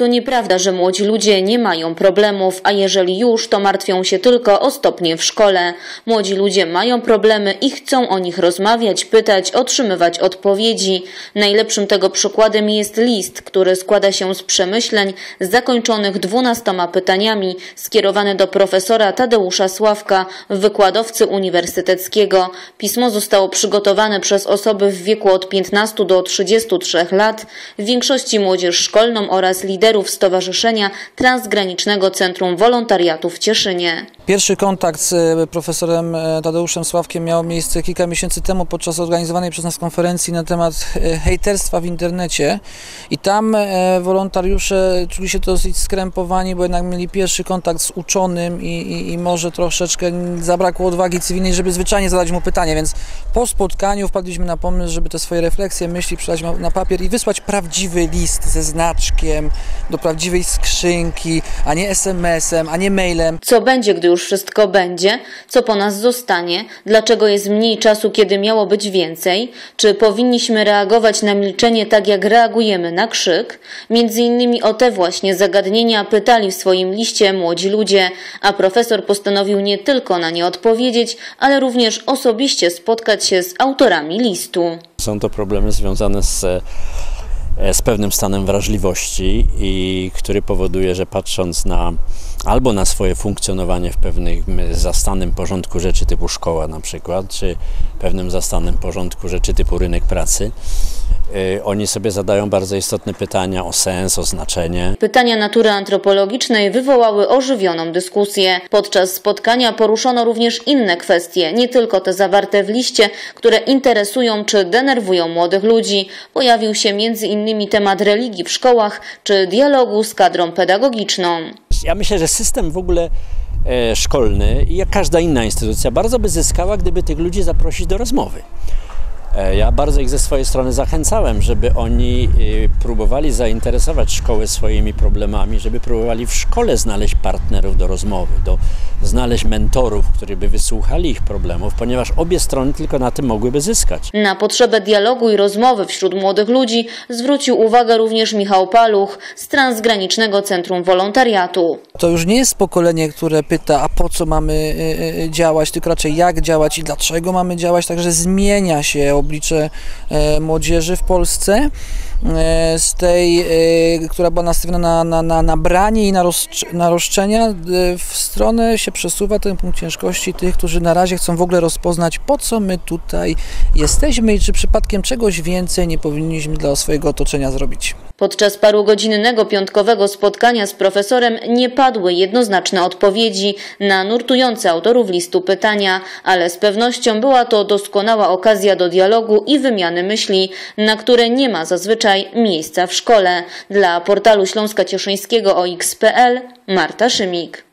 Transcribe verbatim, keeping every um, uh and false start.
To nieprawda, że młodzi ludzie nie mają problemów, a jeżeli już, to martwią się tylko o stopnie w szkole. Młodzi ludzie mają problemy i chcą o nich rozmawiać, pytać, otrzymywać odpowiedzi. Najlepszym tego przykładem jest list, który składa się z przemyśleń zakończonych dwunastoma pytaniami, skierowany do profesora Tadeusza Sławka, wykładowcy uniwersyteckiego. Pismo zostało przygotowane przez osoby w wieku od piętnastu do trzydziestu trzech lat, w większości młodzież szkolną oraz liderów Stowarzyszenia Transgranicznego Centrum Wolontariatu w Cieszynie. Pierwszy kontakt z profesorem Tadeuszem Sławkiem miał miejsce kilka miesięcy temu podczas organizowanej przez nas konferencji na temat hejterstwa w internecie i tam wolontariusze czuli się dosyć skrępowani, bo jednak mieli pierwszy kontakt z uczonym i, i, i może troszeczkę zabrakło odwagi cywilnej, żeby zwyczajnie zadać mu pytanie, więc po spotkaniu wpadliśmy na pomysł, żeby te swoje refleksje, myśli przelać na papier i wysłać prawdziwy list ze znaczkiem do prawdziwej skrzynki, a nie es em esem, a nie mailem. Co będzie, gdy już wszystko będzie? Co po nas zostanie? Dlaczego jest mniej czasu, kiedy miało być więcej? Czy powinniśmy reagować na milczenie tak, jak reagujemy na krzyk? Między innymi o te właśnie zagadnienia pytali w swoim liście młodzi ludzie, a profesor postanowił nie tylko na nie odpowiedzieć, ale również osobiście spotkać się z autorami listu. Są to problemy związane z z pewnym stanem wrażliwości i który powoduje, że patrząc na albo na swoje funkcjonowanie w pewnym zastanym porządku rzeczy typu szkoła na przykład, czy pewnym zastanym porządku rzeczy typu rynek pracy, yy, oni sobie zadają bardzo istotne pytania o sens, o znaczenie. Pytania natury antropologicznej wywołały ożywioną dyskusję. Podczas spotkania poruszono również inne kwestie, nie tylko te zawarte w liście, które interesują czy denerwują młodych ludzi. Pojawił się między innymi temat religii w szkołach czy dialogu z kadrą pedagogiczną. Ja myślę, że system w ogóle e, szkolny i jak każda inna instytucja bardzo by zyskała, gdyby tych ludzi zaprosić do rozmowy. E, ja bardzo ich ze swojej strony zachęcałem, żeby oni e, próbowali zainteresować szkoły swoimi problemami, żeby próbowali w szkole znaleźć partnerów do rozmowy, do znaleźć mentorów, którzy by wysłuchali ich problemów, ponieważ obie strony tylko na tym mogłyby zyskać. Na potrzebę dialogu i rozmowy wśród młodych ludzi zwrócił uwagę również Michał Paluch z Transgranicznego Centrum Wolontariatu. To już nie jest pokolenie, które pyta, a po co mamy działać, tylko raczej jak działać i dlaczego mamy działać, także zmienia się oblicze młodzieży w Polsce. Z tej, która była nastawiona na, na, na, na branie i na, roz, na roszczenia, w stronę się przesuwa ten punkt ciężkości tych, którzy na razie chcą w ogóle rozpoznać, po co my tutaj jesteśmy i czy przypadkiem czegoś więcej nie powinniśmy dla swojego otoczenia zrobić. Podczas parugodzinnego piątkowego spotkania z profesorem nie padły jednoznaczne odpowiedzi na nurtujące autorów listu pytania, ale z pewnością była to doskonała okazja do dialogu i wymiany myśli, na które nie ma zazwyczaj miejsca w szkole. Dla portalu Śląska Cieszyńskiego o x kropka p l Marta Szymik.